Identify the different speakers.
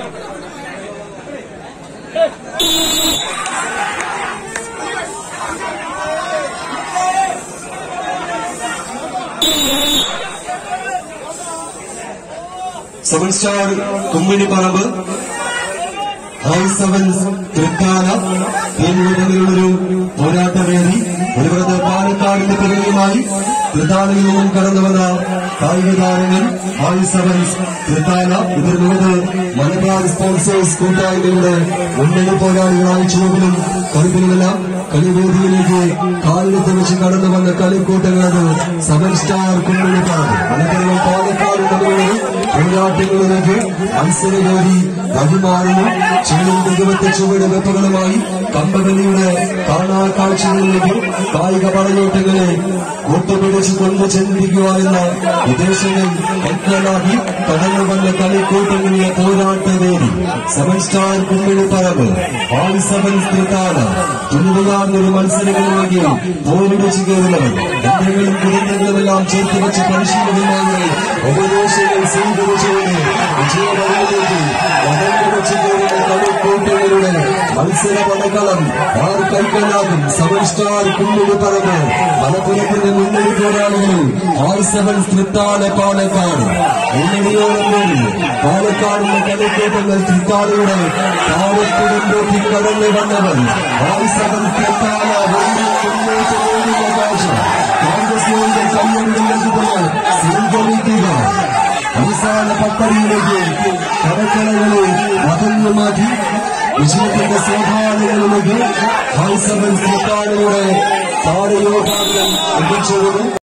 Speaker 1: Seven star Kumminiparamba high sevens Thrikkala എന്നിവ തമ്മിലുള്ളൊരു പോരാട്ടവേദി. ഒരുപുറത്ത് പാലക്കാടിന്റെ പിറകിലുമായി തൃത്താലയിൽ നിന്നും കടന്നുവന്ന കായിക താരങ്ങൾ ഹൈ സെവൻസ് തൃത്താല. ഇതിനുള്ളത് മലബാർ സ്പോൺസേഴ്സ് കൂട്ടായ്മയുടെ മുന്നണി പോരാളികളായി ചുവപ്പിലും കറുപ്പിലുമെല്ലാം കളിവേദിയിലേക്ക് കാലിടത്ത് വെച്ച് കടന്നു വന്ന കളിക്കൂട്ടങ്ങളത് സെവൻ സ്റ്റാർ കുമ്മിണിപ്പറമ്പ്. മലപ്പുറം പാലക്കാട് തമ്മിലുള്ള പോരാട്ടങ്ങളിലേക്ക് മത്സരവേദി വഴിമാറുന്നു. ചെളിയും മികവത്തെ ചുവട് വെപ്പുകളുമായി കമ്പവലിയുടെ കാണാ കാഴ്ചകളിലേക്ക് കായിക പടയോട്ടങ്ങളെ കൂട്ടുപിടിച്ചു കൊണ്ട് ചെന്നിരിക്കുക എന്ന ഉദ്ദേശങ്ങൾ മനസ്സിലാക്കി കടന്നു വന്ന കളിക്കൂട്ടങ്ങളിലെ പോരാട്ടവേദി seven star Kumminiparamba high sevens Thrithala. തുല്യമാർന്നൊരു മത്സരങ്ങളിലേക്ക് പോരിടിച്ചു കയറുന്നവർ യന്ത്രങ്ങളും കുടുംബങ്ങളുമെല്ലാം ചേർത്ത് വെച്ച് പരിശീലനമായി ഉപദേശങ്ങൾ സ്വീകരിച്ചുകൊണ്ട് വിജയവരയിലേക്ക് വടങ്ങുവെച്ച് കയറുന്ന കളിക്കൂട്ടങ്ങളുടെ മത്സര പടക്കളം ആർ കൈക്കലാകും. സെവൻ സ്റ്റാർ കുമ്മിണിപ്പറമ്പ് മലപ്പുറത്തിന്റെ മുന്നണി പോരാളികളിൽ ഹൈ സെവൻസ് തൃത്താല പാലക്കാട്. മുന്നണിയോളം പാലക്കാടിന്റെ കളിക്കൂട്ടങ്ങൾ തൃത്താലയുടെ താരത്തിലും പോറ്റി കടന്നു വന്നവർ ഹൈ സെവൻസ് തൃത്താല മുന്നോട്ട് പോകുന്ന കാഴ്ച കോൺഗ്രസിന്റെ കയ്യടികളിലേക്ക് സ്വീകരിക്കുക. അവസാന പത്തടിയിലേക്ക് കടക്കലകളെ അകന്നു മാറ്റി വിജയത്തിന്റെ സോപാനങ്ങളിലേക്ക് ഹൈ സെവൻസ് തൃത്താലയുടെ താരയോപാനം എത്തിച്ചത്.